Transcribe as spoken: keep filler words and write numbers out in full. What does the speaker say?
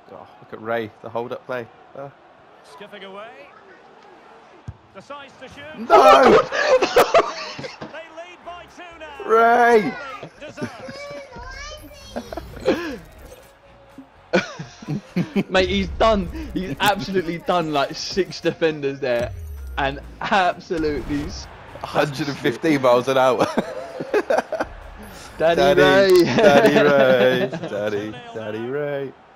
Oh, look at Ray, the hold-up play. Uh. Skipping away. Decides to shoot. No! They lead by two now. Ray! Mate, he's done. He's absolutely done like six defenders there, and absolutely one hundred fifteen miles an hour. Daddy, Daddy Ray. Daddy Ray. Daddy, Daddy Ray.